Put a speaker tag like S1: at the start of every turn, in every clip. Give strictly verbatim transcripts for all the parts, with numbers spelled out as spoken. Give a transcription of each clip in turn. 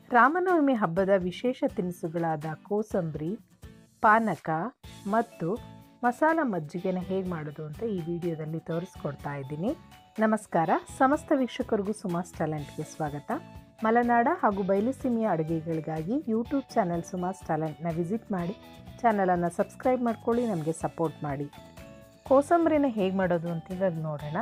S1: ರಾಮನವಮಿ ಹಬ್ಬದ ವಿಶೇಷ ತಿನಿಸುಗಳಾದ ಕೋಸಂಬರಿ, ಪಾನಕ ಮತ್ತು ಮಸಾಲ ಮಜ್ಜಿಗೆನ ಹೇಗೆ ಮಾಡೋದು ಅಂತ ಈ ವಿಡಿಯೋದಲ್ಲಿ ತೋರಿಸ್ಕೊಡ್ತಾ ಇದ್ದೀನಿ. ನಮಸ್ಕಾರ, ಸಮಸ್ತ ವೀಕ್ಷಕರಿಗೂ ಸುಮಾಸ್ ಟ್ಯಾಲೆಂಟ್ಗೆ ಸ್ವಾಗತ. ಮಲೆನಾಡ ಹಾಗೂ ಬಯಲುಸೀಮೆಯ ಅಡುಗೆಗಳಿಗಾಗಿ ಯೂಟ್ಯೂಬ್ ಚಾನಲ್ ಸುಮಾಸ್ ಟ್ಯಾಲೆಂಟ್ನ ವಿಸಿಟ್ ಮಾಡಿ, ಚಾನಲನ್ನು ಸಬ್ಸ್ಕ್ರೈಬ್ ಮಾಡ್ಕೊಳ್ಳಿ, ನಮಗೆ ಸಪೋರ್ಟ್ ಮಾಡಿ. ಕೋಸಂಬರಿನ ಹೇಗೆ ಮಾಡೋದು ಅಂತ ಇವಾಗ ನೋಡೋಣ.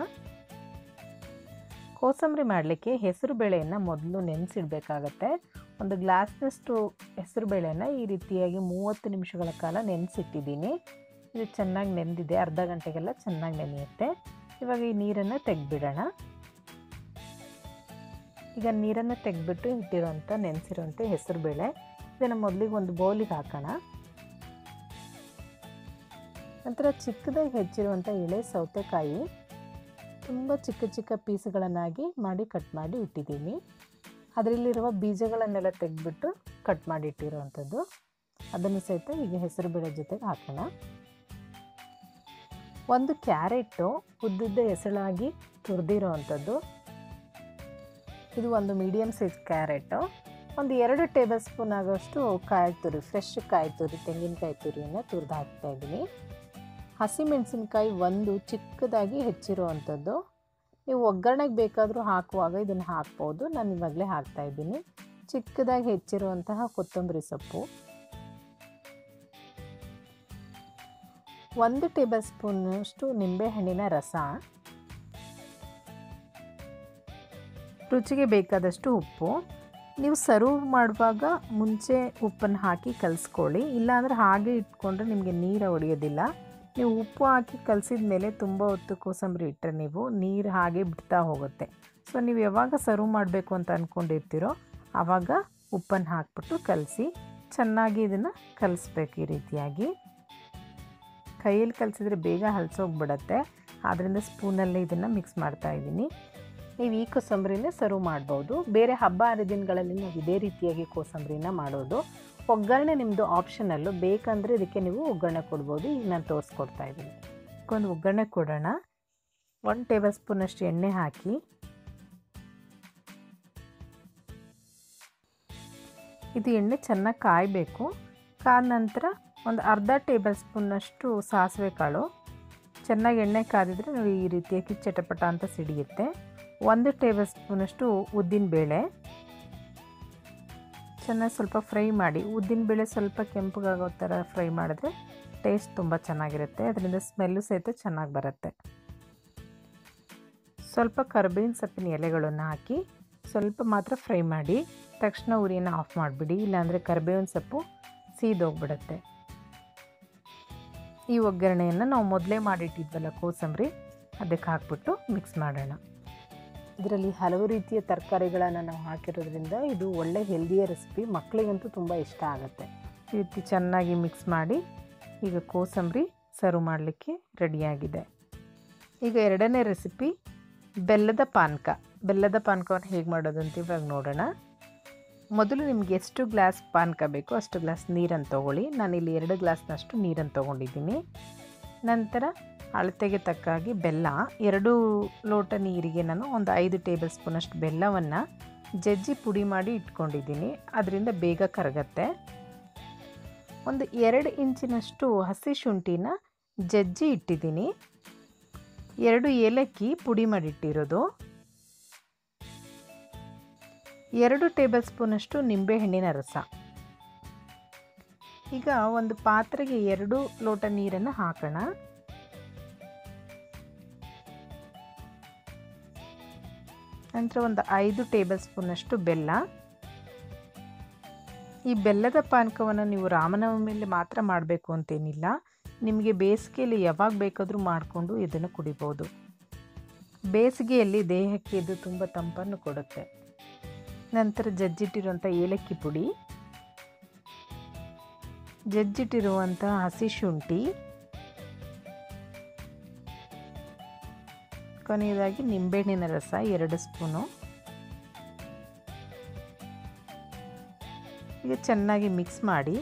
S1: ಕೋಸಂಬರಿ ಮಾಡಲಿಕ್ಕೆ ಹೆಸರು ಬೇಳೆಯನ್ನು ಮೊದಲು ನೆನೆಸಿಡಬೇಕಾಗತ್ತೆ. ಒಂದು ಗ್ಲಾಸ್ನಷ್ಟು ಹೆಸರು ಬೇಳೆಯನ್ನು ಈ ರೀತಿಯಾಗಿ ಮೂವತ್ತು ನಿಮಿಷಗಳ ಕಾಲ ನೆನೆಸಿಟ್ಟಿದ್ದೀನಿ. ಇದು ಚೆನ್ನಾಗಿ ನೆನೆದಿದೆ, ಅರ್ಧ ಗಂಟೆಗೆಲ್ಲ ಚೆನ್ನಾಗಿ ನೆನೆಯುತ್ತೆ. ಇವಾಗ ಈ ನೀರನ್ನು ತೆಗೆದುಬಿಡೋಣ. ಈಗ ನೀರನ್ನು ತೆಗೆದುಬಿಟ್ಟು ಇಟ್ಟಿರೋಂಥ ನೆನೆಸಿರೋಂಥ ಹೆಸರು ಬೇಳೆ ಇದನ್ನು ಮೊದಲಿಗೆ ಒಂದು ಬೌಲಿಗೆ ಹಾಕೋಣ. ನಂತರ ಚಿಕ್ಕದಾಗಿ ಹೆಚ್ಚಿರುವಂಥ ಎಳೆ ಸೌತೆಕಾಯಿ ತುಂಬ ಚಿಕ್ಕ ಚಿಕ್ಕ ಪೀಸ್ಗಳನ್ನಾಗಿ ಮಾಡಿ ಕಟ್ ಮಾಡಿ ಇಟ್ಟಿದ್ದೀನಿ. ಅದರಲ್ಲಿರುವ ಬೀಜಗಳನ್ನೆಲ್ಲ ತೆಗೆದುಬಿಟ್ಟು ಕಟ್ ಮಾಡಿ ಇಟ್ಟಿರೋವಂಥದ್ದು, ಅದನ್ನು ಸಹಿತ ಈಗ ಹೆಸರು ಬೇಳೆ ಜೊತೆಗೆ ಹಾಕೋಣ. ಒಂದು ಕ್ಯಾರೆಟು ಉದ್ದುದ್ದ ಎಸಳಾಗಿ ತುರಿದಿರೋ ಅಂಥದ್ದು, ಇದು ಒಂದು ಮೀಡಿಯಮ್ ಸೈಜ್ ಕ್ಯಾರೆಟು. ಒಂದು ಎರಡು ಟೇಬಲ್ ಸ್ಪೂನ್ ಆಗೋಷ್ಟು ಕಾಯಿ ತುರಿ, ಫ್ರೆಶ್ ಕಾಯಿ ತುರಿ, ತೆಂಗಿನಕಾಯಿ ತುರಿಯನ್ನು ತುರಿದು ಹಾಕ್ತಾಯಿದ್ದೀನಿ. ಹಸಿಮೆಣಸಿನ್ಕಾಯಿ ಒಂದು ಚಿಕ್ಕದಾಗಿ ಹೆಚ್ಚಿರೋ ಅಂಥದ್ದು, ನೀವು ಒಗ್ಗರಣೆಗೆ ಬೇಕಾದರೂ ಹಾಕುವಾಗ ಇದನ್ನು ಹಾಕ್ಬೋದು. ನಾನು ಇವಾಗಲೇ ಹಾಕ್ತಾಯಿದ್ದೀನಿ. ಚಿಕ್ಕದಾಗಿ ಹೆಚ್ಚಿರುವಂತಹ ಕೊತ್ತಂಬರಿ ಸೊಪ್ಪು, ಒಂದು ಟೇಬಲ್ ಸ್ಪೂನಷ್ಟು ನಿಂಬೆಹಣ್ಣಿನ ರಸ, ರುಚಿಗೆ ಬೇಕಾದಷ್ಟು ಉಪ್ಪು. ನೀವು ಸರ್ವ್ ಮಾಡುವಾಗ ಮುಂಚೆ ಉಪ್ಪನ್ನು ಹಾಕಿ ಕಲಿಸ್ಕೊಳ್ಳಿ, ಇಲ್ಲಾಂದರೆ ಹಾಗೆ ಇಟ್ಕೊಂಡ್ರೆ ನಿಮಗೆ ನೀರು ಹೊಡೆಯೋದಿಲ್ಲ. ನೀವು ಉಪ್ಪು ಹಾಕಿ ಕಲಸಿದ ಮೇಲೆ ತುಂಬ ಹೊತ್ತು ಕೋಸಂಬರಿ ಇಟ್ಟರೆ ನೀವು ನೀರು ಹಾಗೆ ಬಿಡ್ತಾ ಹೋಗುತ್ತೆ. ಸೊ ನೀವು ಯಾವಾಗ ಸರ್ವ್ ಮಾಡಬೇಕು ಅಂತ ಅಂದ್ಕೊಂಡಿರ್ತೀರೋ ಆವಾಗ ಉಪ್ಪನ್ನು ಹಾಕ್ಬಿಟ್ಟು ಕಲಸಿ ಚೆನ್ನಾಗಿ ಇದನ್ನು ಕಲಿಸ್ಬೇಕು. ಈ ರೀತಿಯಾಗಿ ಕೈಯಲ್ಲಿ ಕಲಿಸಿದ್ರೆ ಬೇಗ ಹಲಸೋಗ್ಬಿಡತ್ತೆ, ಆದ್ದರಿಂದ ಸ್ಪೂನಲ್ಲೇ ಇದನ್ನು ಮಿಕ್ಸ್ ಮಾಡ್ತಾಯಿದ್ದೀನಿ. ನೀವು ಈ ಕೋಸಂಬರಿನೇ ಸರ್ವ್ ಮಾಡ್ಬೋದು. ಬೇರೆ ಹಬ್ಬ ಹರಿದಿನಗಳಲ್ಲಿ ನಾವು ಇದೇ ರೀತಿಯಾಗಿ ಕೋಸಂಬರಿನ ಮಾಡೋದು. ಒಗ್ಗರಣೆ ನಿಮ್ಮದು ಆಪ್ಷನಲ್ಲು, ಬೇಕಂದರೆ ಇದಕ್ಕೆ ನೀವು ಒಗ್ಗರಣೆ ಕೊಡ್ಬೋದು. ಈಗ ನಾನು ತೋರಿಸ್ಕೊಡ್ತಾ ಇದ್ದೀನಿ. ಒಂದು ಒಗ್ಗರಣೆ ಕೊಡೋಣ. ಒಂದು ಟೇಬಲ್ ಸ್ಪೂನಷ್ಟು ಎಣ್ಣೆ ಹಾಕಿ ಇದು ಎಣ್ಣೆ ಚೆನ್ನಾಗಿ ಕಾಯಬೇಕು. ಕಾದ ನಂತರ ಒಂದು ಅರ್ಧ ಟೇಬಲ್ ಸ್ಪೂನಷ್ಟು ಸಾಸಿವೆ ಕಾಳು, ಚೆನ್ನಾಗಿ ಎಣ್ಣೆ ಕಾದಿದ್ರೆ ನೀವು ಈ ರೀತಿಯಾಗಿ ಚಟಪಟ ಅಂತ ಸಿಡಿಯುತ್ತೆ. ಒಂದು ಟೇಬಲ್ ಸ್ಪೂನಷ್ಟು ಉದ್ದಿನಬೇಳೆ ಚೆನ್ನಾಗಿ ಸ್ವಲ್ಪ ಫ್ರೈ ಮಾಡಿ. ಉದ್ದಿನಬೇಳೆ ಸ್ವಲ್ಪ ಕೆಂಪಗಾಗೋ ಥರ ಫ್ರೈ ಮಾಡಿದ್ರೆ ಟೇಸ್ಟ್ ತುಂಬ ಚೆನ್ನಾಗಿರುತ್ತೆ, ಅದರಿಂದ ಸ್ಮೆಲ್ಲು ಸಹಿತ ಚೆನ್ನಾಗಿ ಬರುತ್ತೆ. ಸ್ವಲ್ಪ ಕರಿಬೇವಿನ ಸೊಪ್ಪಿನ ಎಲೆಗಳನ್ನು ಹಾಕಿ ಸ್ವಲ್ಪ ಮಾತ್ರ ಫ್ರೈ ಮಾಡಿ, ತಕ್ಷಣ ಉರಿಯನ್ನು ಆಫ್ ಮಾಡಿಬಿಡಿ, ಇಲ್ಲಾಂದರೆ ಕರಿಬೇವಿನ ಸೊಪ್ಪು ಸೀದೋಗ್ಬಿಡುತ್ತೆ. ಈ ಒಗ್ಗರಣೆಯನ್ನು ನಾವು ಮೊದಲೇ ಮಾಡಿಟ್ಟಿದ್ವಲ್ಲ ಕೋಸಂಬರಿ, ಅದಕ್ಕೆ ಹಾಕ್ಬಿಟ್ಟು ಮಿಕ್ಸ್ ಮಾಡೋಣ. ಇದರಲ್ಲಿ ಹಲವು ರೀತಿಯ ತರಕಾರಿಗಳನ್ನು ನಾವು ಹಾಕಿರೋದ್ರಿಂದ ಇದು ಒಳ್ಳೆ ಹೆಲ್ದಿಯ ರೆಸಿಪಿ, ಮಕ್ಕಳಿಗಂತೂ ತುಂಬ ಇಷ್ಟ ಆಗುತ್ತೆ. ಈ ರೀತಿ ಚೆನ್ನಾಗಿ ಮಿಕ್ಸ್ ಮಾಡಿ ಈಗ ಕೋಸಂಬರಿ ಸರ್ವ್ ಮಾಡಲಿಕ್ಕೆ ರೆಡಿಯಾಗಿದೆ. ಈಗ ಎರಡನೇ ರೆಸಿಪಿ ಬೆಲ್ಲದ ಪಾನಕ. ಬೆಲ್ಲದ ಪಾನಕವನ್ನು ಹೇಗೆ ಮಾಡೋದು ಅಂತ ಇವಾಗ ನೋಡೋಣ. ಮೊದಲು ನಿಮ್ಗೆ ಎಷ್ಟು ಗ್ಲಾಸ್ ಪಾನಕ ಬೇಕೋ ಅಷ್ಟು ಗ್ಲಾಸ್ ನೀರನ್ನು ತೊಗೊಳ್ಳಿ. ನಾನಿಲ್ಲಿ ಎರಡು ಗ್ಲಾಸ್ನಷ್ಟು ನೀರನ್ನು ತೊಗೊಂಡಿದ್ದೀನಿ. ನಂತರ ಅಳತೆಗೆ ತಕ್ಕಾಗಿ ಬೆಲ್ಲ, ಎರಡು ಲೋಟ ನೀರಿಗೆ ನಾನು ಒಂದು ಐದು ಟೇಬಲ್ ಸ್ಪೂನಷ್ಟು ಬೆಲ್ಲವನ್ನು ಜಜ್ಜಿ ಪುಡಿ ಮಾಡಿ ಇಟ್ಕೊಂಡಿದ್ದೀನಿ, ಅದರಿಂದ ಬೇಗ ಕರಗತ್ತೆ. ಒಂದು ಎರಡು ಇಂಚಿನಷ್ಟು ಹಸಿ ಶುಂಠಿನ ಜಜ್ಜಿ ಇಟ್ಟಿದ್ದೀನಿ. ಎರಡು ಏಲಕ್ಕಿ ಪುಡಿ ಮಾಡಿಟ್ಟಿರೋದು, ಎರಡು ಟೇಬಲ್ ಸ್ಪೂನಷ್ಟು ನಿಂಬೆಹಣ್ಣಿನ ರಸ. ಈಗ ಒಂದು ಪಾತ್ರೆಗೆ ಎರಡು ಲೋಟ ನೀರನ್ನು ಹಾಕೋಣ. ನಂತರ ಒಂದು ಐದು ಟೇಬಲ್ ಸ್ಪೂನಷ್ಟು ಬೆಲ್ಲ. ಈ ಬೆಲ್ಲದ ಪಾನಕವನ್ನು ನೀವು ರಾಮನವಮಿಯಲ್ಲಿ ಮಾತ್ರ ಮಾಡಬೇಕು ಅಂತೇನಿಲ್ಲ, ನಿಮಗೆ ಬೇಸಿಗೆಯಲ್ಲಿ ಯಾವಾಗ ಬೇಕಾದರೂ ಮಾಡಿಕೊಂಡು ಇದನ್ನು ಕುಡಿಬೋದು. ಬೇಸಿಗೆಯಲ್ಲಿ ದೇಹಕ್ಕೆ ಇದು ತುಂಬ ತಂಪನ್ನು ಕೊಡುತ್ತೆ. ನಂತರ ಜಜ್ಜಿಟ್ಟಿರುವಂಥ ಏಲಕ್ಕಿ ಪುಡಿ, ಜಜ್ಜಿಟ್ಟಿರುವಂಥ ಹಸಿ ಶುಂಠಿ, ಕೊನೆಯದಾಗಿ ನಿಂಬೆಹಣ್ಣಿನ ರಸ ಎರಡು ಸ್ಪೂನು. ಈಗ ಚೆನ್ನಾಗಿ ಮಿಕ್ಸ್ ಮಾಡಿ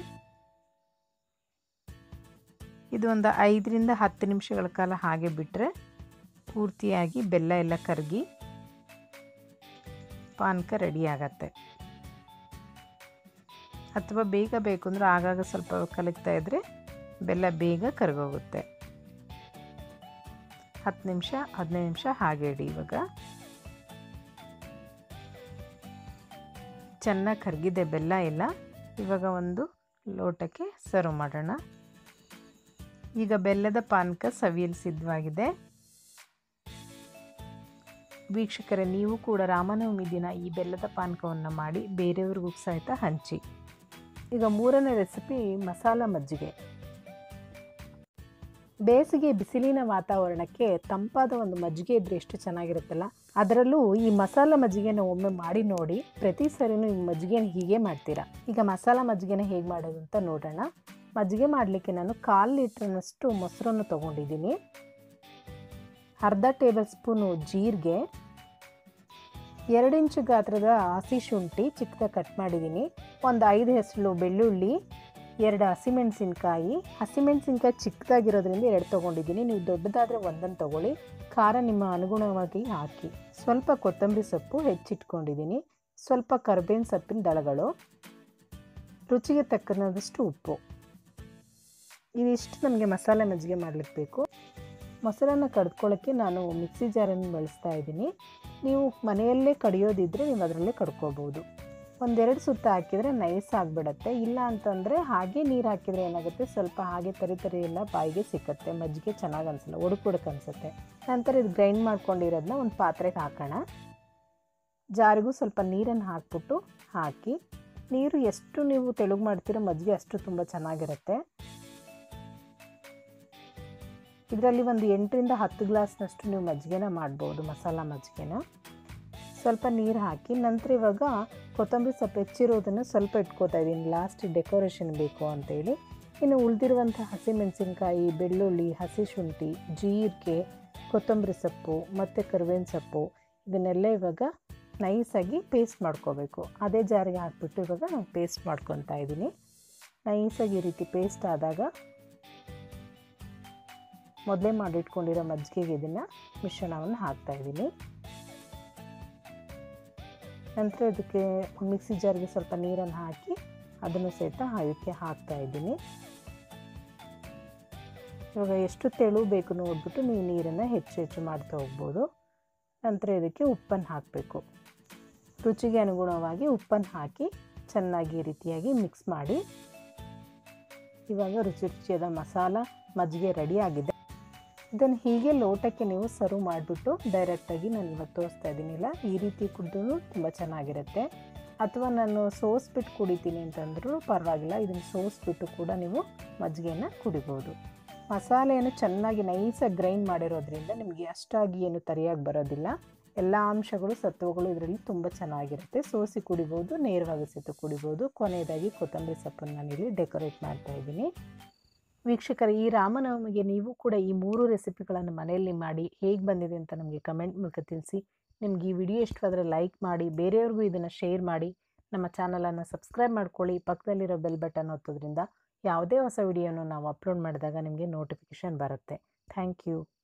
S1: ಇದು ಒಂದು ಐದರಿಂದ ಹತ್ತು ನಿಮಿಷಗಳ ಕಾಲ ಹಾಗೆ ಬಿಟ್ಟರೆ ಪೂರ್ತಿಯಾಗಿ ಬೆಲ್ಲ ಎಲ್ಲ ಕರಗಿ ಪಾನಕ ರೆಡಿ ಆಗತ್ತೆ. ಅಥವಾ ಬೇಗ ಬೇಕು ಅಂದರೆ ಆಗಾಗ ಸ್ವಲ್ಪ ಕಲಕ್ತಾ ಇದ್ದರೆ ಬೆಲ್ಲ ಬೇಗ ಕರಗೋಗುತ್ತೆ. ಹತ್ತು ನಿಮಿಷ ಹದಿನೈದು ನಿಮಿಷ ಹಾಗೆ ಇಡಿ. ಇವಾಗ ಚೆನ್ನಾಗಿ ಕರಗಿದೆ ಬೆಲ್ಲ ಎಲ್ಲ. ಇವಾಗ ಒಂದು ಲೋಟಕ್ಕೆ ಸರ್ವ್ ಮಾಡೋಣ. ಈಗ ಬೆಲ್ಲದ ಪಾನಕ ಸವಿಯಲು ಸಿದ್ಧವಾಗಿದೆ. ವೀಕ್ಷಕರೇ, ನೀವು ಕೂಡ ರಾಮನವಮಿ ದಿನ ಈ ಬೆಲ್ಲದ ಪಾನಕವನ್ನು ಮಾಡಿ ಬೇರೆಯವ್ರಿಗೂ ಸಹಿತ ಹಂಚಿ. ಈಗ ಮೂರನೇ ರೆಸಿಪಿ ಮಸಾಲ ಮಜ್ಜಿಗೆ. ಬೇಸಿಗೆ ಬಿಸಿಲಿನ ವಾತಾವರಣಕ್ಕೆ ತಂಪಾದ ಒಂದು ಮಜ್ಜಿಗೆ ಇದ್ದರೆ ಎಷ್ಟು ಚೆನ್ನಾಗಿರುತ್ತಲ್ಲ. ಅದರಲ್ಲೂ ಈ ಮಸಾಲ ಮಜ್ಜಿಗೆನ ಒಮ್ಮೆ ಮಾಡಿ ನೋಡಿ. ಪ್ರತಿ ಸರಿನೂ ಈ ಮಜ್ಜಿಗೆನ ಹೀಗೆ ಮಾಡ್ತೀರಾ. ಈಗ ಮಸಾಲ ಮಜ್ಜಿಗೆನ ಹೇಗೆ ಮಾಡೋದು ಅಂತ ನೋಡೋಣ. ಮಜ್ಜಿಗೆ ಮಾಡಲಿಕ್ಕೆ ನಾನು ಕಾಲು ಲೀಟ್ರ್ನಷ್ಟು ಮೊಸರನ್ನು ತೊಗೊಂಡಿದ್ದೀನಿ. ಅರ್ಧ ಟೇಬಲ್ ಸ್ಪೂನು ಜೀರಿಗೆ, ಎರಡು ಇಂಚು ಗಾತ್ರದ ಹಸಿ ಶುಂಠಿ ಚಿಕ್ಕದಾಗಿ ಕಟ್ ಮಾಡಿದ್ದೀನಿ, ಒಂದು ಐದು ಹೆಸರು ಬೆಳ್ಳುಳ್ಳಿ, ಎರಡು ಹಸಿಮೆಣಸಿನ್ಕಾಯಿ. ಹಸಿಮೆಣಸಿನ್ಕಾಯಿ ಚಿಕ್ಕದಾಗಿರೋದ್ರಿಂದ ಎರಡು ತೊಗೊಂಡಿದ್ದೀನಿ. ನೀವು ದೊಡ್ಡದಾದರೆ ಒಂದನ್ನು ತೊಗೊಳ್ಳಿ. ಖಾರ ನಿಮ್ಮ ಅನುಗುಣವಾಗಿ ಹಾಕಿ. ಸ್ವಲ್ಪ ಕೊತ್ತಂಬರಿ ಸೊಪ್ಪು ಹೆಚ್ಚಿಟ್ಕೊಂಡಿದ್ದೀನಿ, ಸ್ವಲ್ಪ ಕರಿಬೇವಿನ ಸೊಪ್ಪಿನ ದಳಗಳು, ರುಚಿಗೆ ತಕ್ಕನಷ್ಟು ಉಪ್ಪು. ಇದಿಷ್ಟು ನಮಗೆ ಮಸಾಲೆ ಮಜ್ಜಿಗೆ ಮಾಡಲಿಕ್ಕೆ ಬೇಕು. ಮೊಸರನ್ನು ಕಡ್ಕೊಳ್ಳೋಕ್ಕೆ ನಾನು ಮಿಕ್ಸಿ ಜಾರನ್ನು ಬಳಸ್ತಾ ಇದ್ದೀನಿ. ನೀವು ಮನೆಯಲ್ಲೇ ಕಡಿಯೋದಿದ್ದರೆ ನೀವು ಅದರಲ್ಲೇ ಕಡ್ಕೋಬೋದು. ಒಂದೆರಡು ಸುತ್ತ ಹಾಕಿದರೆ ನೈಸ್ ಆಗಿಬಿಡತ್ತೆ. ಇಲ್ಲ ಅಂತಂದರೆ ಹಾಗೆ ನೀರು ಹಾಕಿದರೆ ಏನಾಗುತ್ತೆ, ಸ್ವಲ್ಪ ಹಾಗೆ ತರಿ ತರಿ ಎಲ್ಲ ಬಾಯಿಗೆ ಸಿಕ್ಕತ್ತೆ. ಮಜ್ಜಿಗೆ ಚೆನ್ನಾಗಿ ಅನಿಸಲ್ಲ, ಒಡಕು ಒಡಕು ಅನಿಸುತ್ತೆ. ನಂತರ ಇದು ಗ್ರೈಂಡ್ ಮಾಡ್ಕೊಂಡಿರೋದನ್ನ ಒಂದು ಪಾತ್ರೆಗೆ ಹಾಕೋಣ. ಜಾರಿಗೂ ಸ್ವಲ್ಪ ನೀರನ್ನು ಹಾಕ್ಬಿಟ್ಟು ಹಾಕಿ. ನೀರು ಎಷ್ಟು ನೀವು ತೆಳುಗೆ ಮಾಡ್ತೀರೋ ಮಜ್ಜಿಗೆ ಅಷ್ಟು ತುಂಬ ಚೆನ್ನಾಗಿರುತ್ತೆ. ಇದರಲ್ಲಿ ಒಂದು ಎಂಟರಿಂದ ಹತ್ತು ಗ್ಲಾಸ್ನಷ್ಟು ನೀವು ಮಜ್ಜಿಗೆನ ಮಾಡ್ಬೋದು, ಮಸಾಲ ಮಜ್ಜಿಗೆನ. ಸ್ವಲ್ಪ ನೀರು ಹಾಕಿ ನಂತರ ಇವಾಗ ಕೊತ್ತಂಬರಿ ಸೊಪ್ಪು ಹೆಚ್ಚಿರೋದನ್ನು ಸ್ವಲ್ಪ ಇಟ್ಕೋತಾ ಇದ್ದೀನಿ, ಲಾಸ್ಟ್ ಡೆಕೋರೇಷನ್ ಬೇಕು ಅಂತೇಳಿ. ಇನ್ನು ಉಳಿದಿರುವಂಥ ಹಸಿಮೆಣಸಿನ್ಕಾಯಿ, ಬೆಳ್ಳುಳ್ಳಿ, ಹಸಿ ಶುಂಠಿ, ಜೀರಿಗೆ, ಕೊತ್ತಂಬರಿ ಸೊಪ್ಪು ಮತ್ತು ಕರಿಬೇವಿನ ಸೊಪ್ಪು ಇದನ್ನೆಲ್ಲ ಇವಾಗ ನೈಸಾಗಿ ಪೇಸ್ಟ್ ಮಾಡ್ಕೋಬೇಕು. ಅದೇ ಜಾರಿಗೆ ಹಾಕ್ಬಿಟ್ಟು ಇವಾಗ ನಾನು ಪೇಸ್ಟ್ ಮಾಡ್ಕೊತಾ ಇದ್ದೀನಿ. ನೈಸಾಗಿ ಈ ರೀತಿ ಪೇಸ್ಟ್ ಆದಾಗ ಮೊದಲೇ ಮಾಡಿಟ್ಕೊಂಡಿರೋ ಮಜ್ಜಿಗೆಗೆ ಇದನ್ನು ಮಿಶ್ರಣವನ್ನು ಹಾಕ್ತಾಯಿದ್ದೀನಿ. ನಂತರ ಇದಕ್ಕೆ ಮಿಕ್ಸಿ ಜಾರ್ಗೆ ಸ್ವಲ್ಪ ನೀರನ್ನು ಹಾಕಿ ಅದನ್ನು ಸಹಿತ ಇದಕ್ಕೆ ಹಾಕ್ತಾಯಿದ್ದೀನಿ. ಇವಾಗ ಎಷ್ಟು ತೆಳು ಬೇಕು ನೋಡಿಬಿಟ್ಟು ನೀವು ನೀರನ್ನು ಹೆಚ್ಚು ಹೆಚ್ಚು ಮಾಡ್ತಾ ಹೋಗ್ಬೋದು. ನಂತರ ಇದಕ್ಕೆ ಉಪ್ಪನ್ನು ಹಾಕಬೇಕು. ರುಚಿಗೆ ಅನುಗುಣವಾಗಿ ಉಪ್ಪನ್ನು ಹಾಕಿ ಚೆನ್ನಾಗಿ ಈ ರೀತಿಯಾಗಿ ಮಿಕ್ಸ್ ಮಾಡಿ. ಇವಾಗ ರುಚಿ ರುಚಿಯಾದ ಮಸಾಲ ಮಜ್ಜಿಗೆ ರೆಡಿಯಾಗಿದೆ. ಇದನ್ನು ಹೀಗೆ ಲೋಟಕ್ಕೆ ನೀವು ಸರ್ವ್ ಮಾಡಿಬಿಟ್ಟು ಡೈರೆಕ್ಟಾಗಿ ನಾನು ಇವತ್ತು ತೋರಿಸ್ತಾ ಇದ್ದೀನಿಲ್ಲ, ಈ ರೀತಿ ಕುಡಿದ್ರೂ ತುಂಬ ಚೆನ್ನಾಗಿರುತ್ತೆ. ಅಥವಾ ನಾನು ಸೋಸ್ಬಿಟ್ಟು ಕುಡಿತೀನಿ ಅಂತಂದ್ರೂ ಪರವಾಗಿಲ್ಲ, ಇದನ್ನು ಸೋಸ್ಬಿಟ್ಟು ಕೂಡ ನೀವು ಮಜ್ಜಿಗೆಯನ್ನು ಕುಡಿಬೋದು. ಮಸಾಲೆಯನ್ನು ಚೆನ್ನಾಗಿ ನೈಸಾಗಿ ಗ್ರೈಂಡ್ ಮಾಡಿರೋದ್ರಿಂದ ನಿಮಗೆ ಅಷ್ಟಾಗಿ ಏನು ತರಿಯಾಗಿ ಬರೋದಿಲ್ಲ. ಎಲ್ಲ ಅಂಶಗಳು ಸತ್ವಗಳು ಇದರಲ್ಲಿ ತುಂಬ ಚೆನ್ನಾಗಿರುತ್ತೆ. ಸೋಸಿ ಕುಡಿಬೋದು, ನೇರವಾಗಿ ಸಹಿತ ಕುಡಿಬೋದು. ಕೊನೆಯದಾಗಿ ಕೊತ್ತಂಬರಿ ಸೊಪ್ಪನ್ನು ನಾನಿಲ್ಲಿ ಡೆಕೋರೇಟ್ ಮಾಡ್ತಾಯಿದ್ದೀನಿ. ವೀಕ್ಷಕರೇ, ಈ ರಾಮನವಮಿಗೆ ನೀವು ಕೂಡ ಈ ಮೂರು ರೆಸಿಪಿಗಳನ್ನು ಮನೆಯಲ್ಲಿ ಮಾಡಿ ಹೇಗೆ ಬಂದಿದೆ ಅಂತ ನಮಗೆ ಕಮೆಂಟ್ ಮೂಲಕ ತಿಳಿಸಿ. ನಿಮ್ಗೆ ಈ ವಿಡಿಯೋ ಇಷ್ಟವಾದರೆ ಲೈಕ್ ಮಾಡಿ, ಬೇರೆಯವ್ರಿಗೂ ಇದನ್ನು ಶೇರ್ ಮಾಡಿ. ನಮ್ಮ ಚಾನಲನ್ನು ಸಬ್ಸ್ಕ್ರೈಬ್ ಮಾಡ್ಕೊಳ್ಳಿ. ಪಕ್ಕದಲ್ಲಿರೋ ಬೆಲ್ ಬಟನ್ ಒತ್ತೋದ್ರಿಂದ ಯಾವುದೇ ಹೊಸ ವಿಡಿಯೋನು ನಾವು ಅಪ್ಲೋಡ್ ಮಾಡಿದಾಗ ನಿಮಗೆ ನೋಟಿಫಿಕೇಷನ್ ಬರುತ್ತೆ. Thank you.